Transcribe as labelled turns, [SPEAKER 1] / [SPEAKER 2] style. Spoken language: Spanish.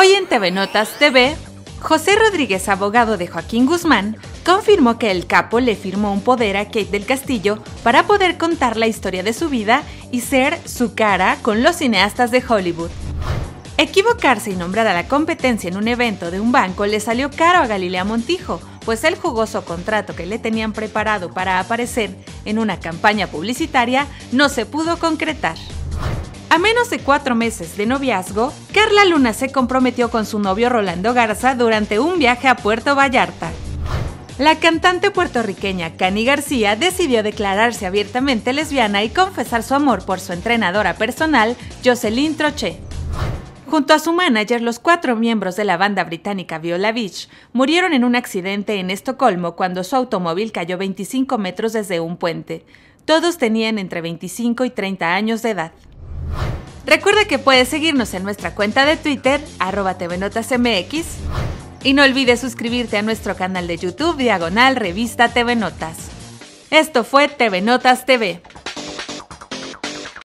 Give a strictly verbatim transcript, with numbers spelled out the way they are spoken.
[SPEAKER 1] Hoy en T V Notas T V, José Rodríguez, abogado de Joaquín Guzmán, confirmó que el capo le firmó un poder a Kate del Castillo para poder contar la historia de su vida y ser su cara con los cineastas de Hollywood. Equivocarse y nombrar a la competencia en un evento de un banco le salió caro a Galilea Montijo, pues el jugoso contrato que le tenían preparado para aparecer en una campaña publicitaria no se pudo concretar. A menos de cuatro meses de noviazgo, Carla Luna se comprometió con su novio Rolando Garza durante un viaje a Puerto Vallarta. La cantante puertorriqueña Cani García decidió declararse abiertamente lesbiana y confesar su amor por su entrenadora personal, Jocelyn Troche. Junto a su manager, los cuatro miembros de la banda británica Viola Beach murieron en un accidente en Estocolmo cuando su automóvil cayó veinticinco metros desde un puente. Todos tenían entre veinticinco y treinta años de edad. Recuerda que puedes seguirnos en nuestra cuenta de Twitter, arroba tvnotasmx, y no olvides suscribirte a nuestro canal de YouTube, diagonal Revista T V Notas. Esto fue T V Notas T V.